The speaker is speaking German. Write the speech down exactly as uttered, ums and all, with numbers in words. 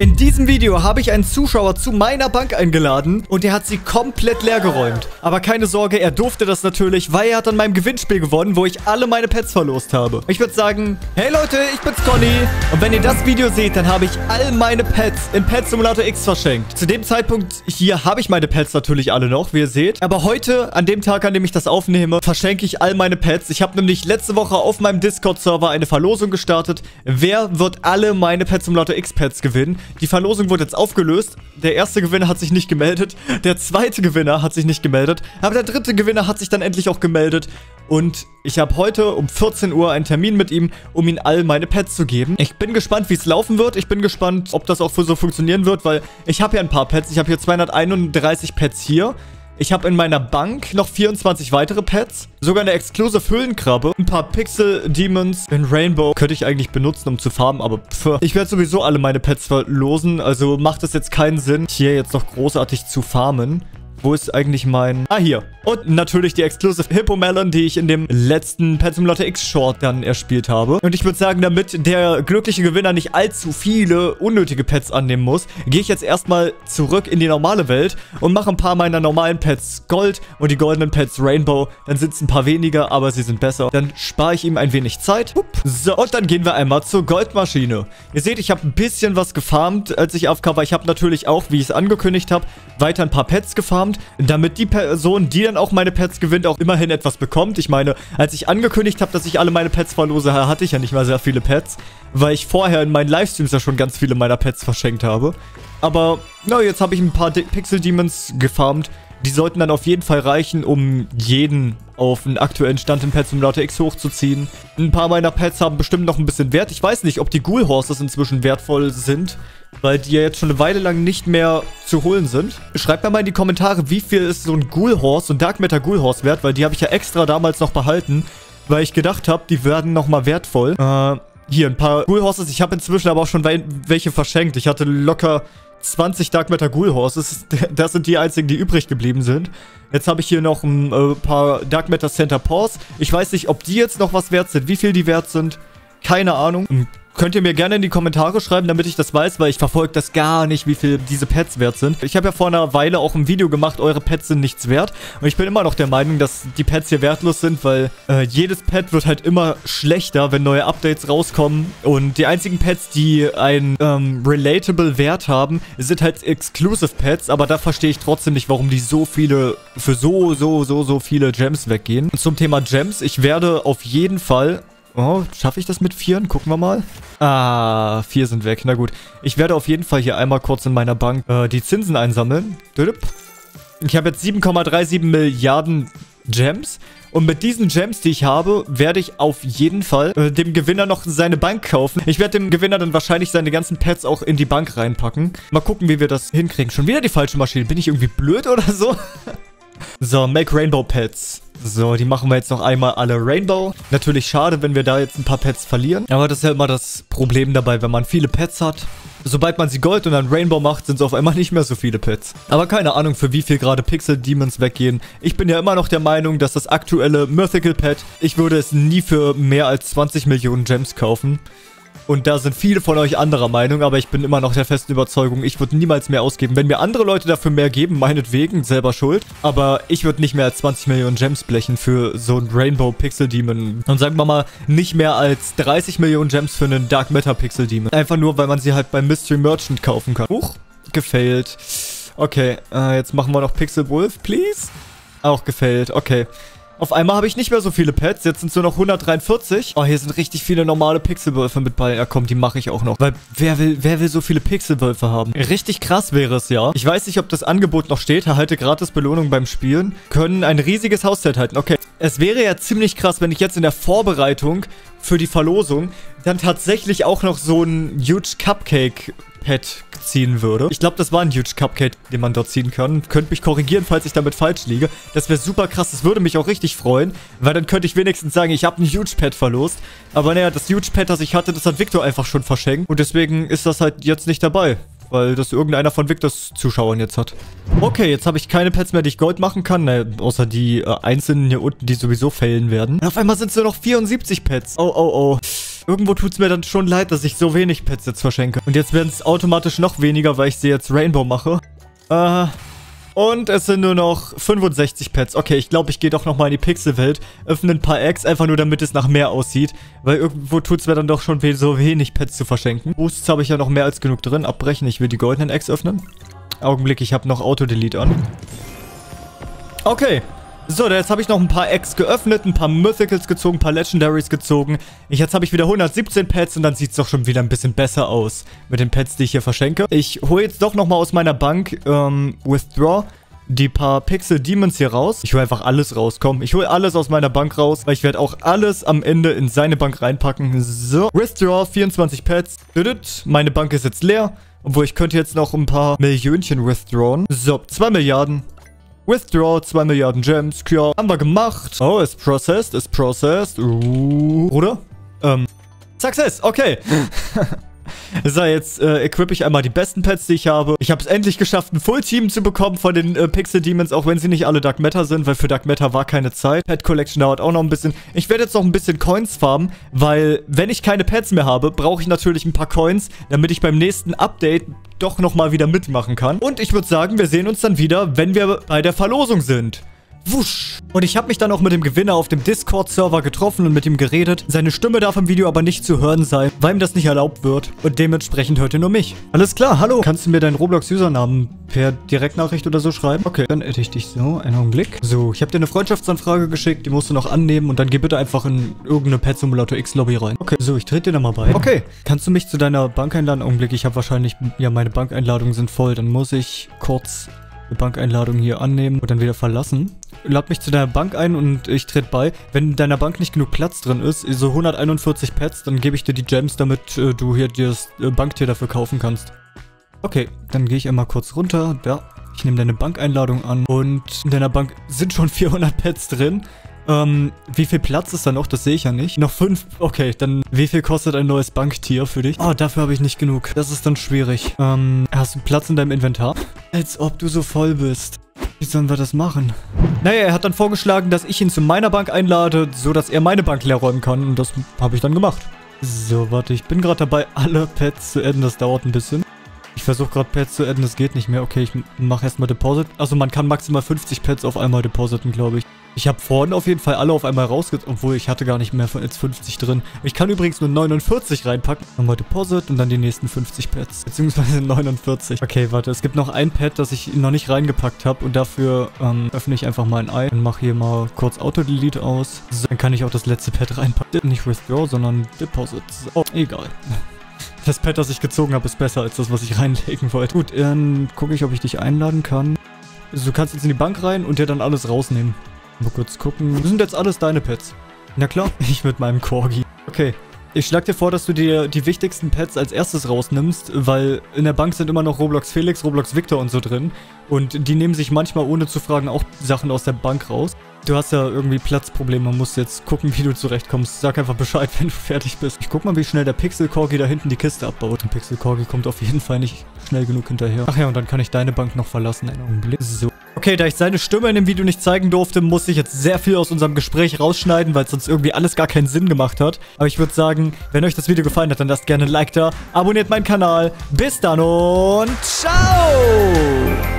In diesem Video habe ich einen Zuschauer zu meiner Bank eingeladen und der hat sie komplett leer geräumt. Aber keine Sorge, er durfte das natürlich, weil er hat an meinem Gewinnspiel gewonnen, wo ich alle meine Pets verlost habe. Ich würde sagen, hey Leute, ich bin's Conny. Und wenn ihr das Video seht, dann habe ich all meine Pets in Pet Simulator X verschenkt. Zu dem Zeitpunkt hier habe ich meine Pets natürlich alle noch, wie ihr seht. Aber heute, an dem Tag, an dem ich das aufnehme, verschenke ich all meine Pets. Ich habe nämlich letzte Woche auf meinem Discord-Server eine Verlosung gestartet. Wer wird alle meine Pet Simulator X Pets gewinnen? Die Verlosung wurde jetzt aufgelöst. Der erste Gewinner hat sich nicht gemeldet. Der zweite Gewinner hat sich nicht gemeldet. Aber der dritte Gewinner hat sich dann endlich auch gemeldet. Und ich habe heute um vierzehn Uhr einen Termin mit ihm, um ihm all meine Pets zu geben. Ich bin gespannt, wie es laufen wird. Ich bin gespannt, ob das auch so funktionieren wird, weil ich habe ja ein paar Pets. Ich habe hier zweihunderteinunddreißig Pets hier. Ich habe in meiner Bank noch vierundzwanzig weitere Pets. Sogar eine Exclusive Höhlenkrabbe. Ein paar Pixel Demons in Rainbow könnte ich eigentlich benutzen, um zu farmen. Aber pff, ich werde sowieso alle meine Pets verlosen. Also macht es jetzt keinen Sinn, hier jetzt noch großartig zu farmen. Wo ist eigentlich mein... Ah, hier. Und natürlich die Exclusive Hippo Melon, die ich in dem letzten Pet Simulator X Short dann erspielt habe. Und ich würde sagen, damit der glückliche Gewinner nicht allzu viele unnötige Pets annehmen muss, gehe ich jetzt erstmal zurück in die normale Welt und mache ein paar meiner normalen Pets Gold und die goldenen Pets Rainbow. Dann sind es ein paar weniger, aber sie sind besser. Dann spare ich ihm ein wenig Zeit. So, und dann gehen wir einmal zur Goldmaschine. Ihr seht, ich habe ein bisschen was gefarmt, als ich A F K war. Ich habe natürlich auch, wie ich es angekündigt habe, weiter ein paar Pets gefarmt, damit die Person, die dann auch meine Pets gewinnt, auch immerhin etwas bekommt. Ich meine, als ich angekündigt habe, dass ich alle meine Pets verlose, hatte ich ja nicht mal sehr viele Pets, weil ich vorher in meinen Livestreams ja schon ganz viele meiner Pets verschenkt habe. Aber, na, jetzt habe ich ein paar De Pixel Demons gefarmt. Die sollten dann auf jeden Fall reichen, um jeden auf einen aktuellen Stand in Pet Simulator X hochzuziehen. Ein paar meiner Pets haben bestimmt noch ein bisschen Wert. Ich weiß nicht, ob die Ghoul Horses inzwischen wertvoll sind, weil die ja jetzt schon eine Weile lang nicht mehr zu holen sind. Schreibt mir mal in die Kommentare, wie viel ist so ein Ghoul Horse, so ein Dark Matter Ghoul Horse wert, weil die habe ich ja extra damals noch behalten, weil ich gedacht habe, die werden nochmal wertvoll. Äh, hier, ein paar Ghoul Horses. Ich habe inzwischen aber auch schon welche verschenkt. Ich hatte locker zwanzig Dark Matter Ghoul Horses. Das sind die einzigen, die übrig geblieben sind. Jetzt habe ich hier noch ein äh, paar Dark Matter Center Paws. Ich weiß nicht, ob die jetzt noch was wert sind, wie viel die wert sind. Keine Ahnung. Könnt ihr mir gerne in die Kommentare schreiben, damit ich das weiß, weil ich verfolge das gar nicht, wie viel diese Pets wert sind. Ich habe ja vor einer Weile auch ein Video gemacht, eure Pets sind nichts wert. Und ich bin immer noch der Meinung, dass die Pets hier wertlos sind, weil äh, jedes Pet wird halt immer schlechter, wenn neue Updates rauskommen. Und die einzigen Pets, die einen ähm, relatable Wert haben, sind halt Exclusive Pets. Aber da verstehe ich trotzdem nicht, warum die so viele, für so, so, so, so viele Gems weggehen. Und zum Thema Gems, ich werde auf jeden Fall... Oh, schaffe ich das mit vieren? Gucken wir mal. Ah, vier sind weg. Na gut. Ich werde auf jeden Fall hier einmal kurz in meiner Bank äh, die Zinsen einsammeln. Ich habe jetzt sieben Komma siebenunddreißig Milliarden Gems. Und mit diesen Gems, die ich habe, werde ich auf jeden Fall äh, dem Gewinner noch seine Bank kaufen. Ich werde dem Gewinner dann wahrscheinlich seine ganzen Pets auch in die Bank reinpacken. Mal gucken, wie wir das hinkriegen. Schon wieder die falsche Maschine. Bin ich irgendwie blöd oder so? So, Make Rainbow Pets. So, die machen wir jetzt noch einmal alle Rainbow. Natürlich schade, wenn wir da jetzt ein paar Pets verlieren. Aber das ist ja immer das Problem dabei, wenn man viele Pets hat. Sobald man sie Gold und dann Rainbow macht, sind es auf einmal nicht mehr so viele Pets. Aber keine Ahnung, für wie viel gerade Pixel Demons weggehen. Ich bin ja immer noch der Meinung, dass das aktuelle Mythical Pet, ich würde es nie für mehr als zwanzig Millionen Gems kaufen. Und da sind viele von euch anderer Meinung, aber ich bin immer noch der festen Überzeugung, ich würde niemals mehr ausgeben. Wenn mir andere Leute dafür mehr geben, meinetwegen, selber schuld. Aber ich würde nicht mehr als zwanzig Millionen Gems blechen für so ein Rainbow Pixel Demon. Und sagen wir mal, nicht mehr als dreißig Millionen Gems für einen Dark Matter Pixel Demon. Einfach nur, weil man sie halt beim Mystery Merchant kaufen kann. Huch, gefailt. Okay, äh, jetzt machen wir noch Pixel Wolf, please. Auch gefailt, okay. Auf einmal habe ich nicht mehr so viele Pets. Jetzt sind es nur noch hundertdreiundvierzig. Oh, hier sind richtig viele normale Pixelwölfe mit bei. Ja, komm, die mache ich auch noch. Weil, wer will, wer will so viele Pixelwölfe haben? Richtig krass wäre es, ja. Ich weiß nicht, ob das Angebot noch steht. Erhalte gratis Belohnung beim Spielen. Können ein riesiges Hausset halten. Okay. Es wäre ja ziemlich krass, wenn ich jetzt in der Vorbereitung für die Verlosung dann tatsächlich auch noch so ein Huge Cupcake Pet ziehen würde. Ich glaube, das war ein Huge Cupcake, den man dort ziehen kann. Könnt mich korrigieren, falls ich damit falsch liege. Das wäre super krass. Das würde mich auch richtig freuen, weil dann könnte ich wenigstens sagen, ich habe ein Huge Pet verlost. Aber naja, das Huge Pet, das ich hatte, das hat Victor einfach schon verschenkt. Und deswegen ist das halt jetzt nicht dabei, weil das irgendeiner von Victors Zuschauern jetzt hat. Okay, jetzt habe ich keine Pets mehr, die ich Gold machen kann. Naja, außer die äh, einzelnen hier unten, die sowieso failen werden. Und auf einmal sind es nur noch vierundsiebzig Pets. Oh, oh, oh. Irgendwo tut es mir dann schon leid, dass ich so wenig Pets jetzt verschenke. Und jetzt werden es automatisch noch weniger, weil ich sie jetzt Rainbow mache. Äh... Und es sind nur noch fünfundsechzig Pets. Okay, ich glaube, ich gehe doch nochmal in die Pixelwelt. Öffne ein paar Eggs, einfach nur damit es nach mehr aussieht. Weil irgendwo tut es mir dann doch schon we so wenig Pets zu verschenken. Boosts habe ich ja noch mehr als genug drin. Abbrechen, ich will die goldenen Eggs öffnen. Augenblick, ich habe noch Auto-Delete an. Okay. So, jetzt habe ich noch ein paar Eggs geöffnet, ein paar Mythicals gezogen, ein paar Legendaries gezogen. Ich, jetzt habe ich wieder hundertsiebzehn Pets und dann sieht es doch schon wieder ein bisschen besser aus mit den Pets, die ich hier verschenke. Ich hole jetzt doch nochmal aus meiner Bank, ähm, Withdraw, die paar Pixel Demons hier raus. Ich hole einfach alles raus, komm. Ich hole alles aus meiner Bank raus, weil ich werde auch alles am Ende in seine Bank reinpacken. So, Withdraw, vierundzwanzig Pets. Meine Bank ist jetzt leer, obwohl ich könnte jetzt noch ein paar Millionchen withdrawen. So, zwei Milliarden. Withdraw, zwei Milliarden Gems. Ja, haben wir gemacht. Oh, ist processed, ist processed. Uh, oder? Ähm, Success, okay. So, jetzt äh, equip ich einmal die besten Pets, die ich habe. Ich habe es endlich geschafft, ein Full-Team zu bekommen von den äh, Pixel Demons, auch wenn sie nicht alle Dark Matter sind, weil für Dark Matter war keine Zeit. Pet Collection dauert auch noch ein bisschen. Ich werde jetzt noch ein bisschen Coins farmen, weil wenn ich keine Pets mehr habe, brauche ich natürlich ein paar Coins, damit ich beim nächsten Update doch nochmal wieder mitmachen kann. Und ich würde sagen, wir sehen uns dann wieder, wenn wir bei der Verlosung sind. Wusch. Und ich habe mich dann auch mit dem Gewinner auf dem Discord-Server getroffen und mit ihm geredet. Seine Stimme darf im Video aber nicht zu hören sein, weil ihm das nicht erlaubt wird. Und dementsprechend hört ihr nur mich. Alles klar, hallo. Kannst du mir deinen Roblox-Usernamen per Direktnachricht oder so schreiben? Okay, dann adde ich dich so. Einen Augenblick. So, ich habe dir eine Freundschaftsanfrage geschickt. Die musst du noch annehmen und dann geh bitte einfach in irgendeine Pet Simulator X Lobby rein. Okay, so, ich trete dir da mal bei. Okay, kannst du mich zu deiner Bank einladen? Augenblick, ich habe wahrscheinlich... Ja, meine Bankeinladungen sind voll. Dann muss ich kurz... Bankeinladung hier annehmen und dann wieder verlassen. Lad mich zu deiner Bank ein und ich trete bei. Wenn in deiner Bank nicht genug Platz drin ist, so hunderteinundvierzig Pets, dann gebe ich dir die Gems, damit äh, du hier das äh, Banktier dafür kaufen kannst. Okay, dann gehe ich einmal kurz runter. Ja, ich nehme deine Bankeinladung an und in deiner Bank sind schon vierhundert Pets drin. Ähm, wie viel Platz ist da noch? Das sehe ich ja nicht. Noch fünf. Okay, dann wie viel kostet ein neues Banktier für dich? Oh, dafür habe ich nicht genug. Das ist dann schwierig. Ähm, hast du Platz in deinem Inventar? Als ob du so voll bist. Wie sollen wir das machen? Naja, er hat dann vorgeschlagen, dass ich ihn zu meiner Bank einlade, so dass er meine Bank leer räumen kann. Und das habe ich dann gemacht. So, warte, ich bin gerade dabei, alle Pets zu adden. Das dauert ein bisschen. Ich versuche gerade Pets zu adden, das geht nicht mehr. Okay, ich mache erstmal Deposit. Also man kann maximal fünfzig Pets auf einmal depositen, glaube ich. Ich habe vorhin auf jeden Fall alle auf einmal rausgezogen, obwohl ich hatte gar nicht mehr als fünfzig drin. Ich kann übrigens nur neunundvierzig reinpacken. Nochmal Deposit und dann die nächsten fünfzig Pets. Beziehungsweise neunundvierzig. Okay, warte, es gibt noch ein Pet, das ich noch nicht reingepackt habe. Und dafür ähm, öffne ich einfach mal ein Ei. Und mache hier mal kurz Auto-Delete aus. So, dann kann ich auch das letzte Pet reinpacken. Nicht Withdraw, sondern Deposit. Oh, egal. Das Pet, das ich gezogen habe, ist besser als das, was ich reinlegen wollte. Gut, dann gucke ich, ob ich dich einladen kann. Also, du kannst jetzt in die Bank rein und dir dann alles rausnehmen. Mal kurz gucken. Das sind jetzt alles deine Pets. Na klar, ich mit meinem Corgi. Okay, ich schlag dir vor, dass du dir die wichtigsten Pets als erstes rausnimmst, weil in der Bank sind immer noch Roblox Felix, Roblox Victor und so drin. Und die nehmen sich manchmal, ohne zu fragen, auch Sachen aus der Bank raus. Du hast ja irgendwie Platzprobleme, man muss jetzt gucken, wie du zurechtkommst. Sag einfach Bescheid, wenn du fertig bist. Ich guck mal, wie schnell der Pixel Corgi da hinten die Kiste abbaut. Der Pixel Corgi kommt auf jeden Fall nicht schnell genug hinterher. Ach ja, und dann kann ich deine Bank noch verlassen. Einen Augenblick. So. Okay, da ich seine Stimme in dem Video nicht zeigen durfte, muss ich jetzt sehr viel aus unserem Gespräch rausschneiden, weil es sonst irgendwie alles gar keinen Sinn gemacht hat. Aber ich würde sagen, wenn euch das Video gefallen hat, dann lasst gerne ein Like da, abonniert meinen Kanal. Bis dann und ciao!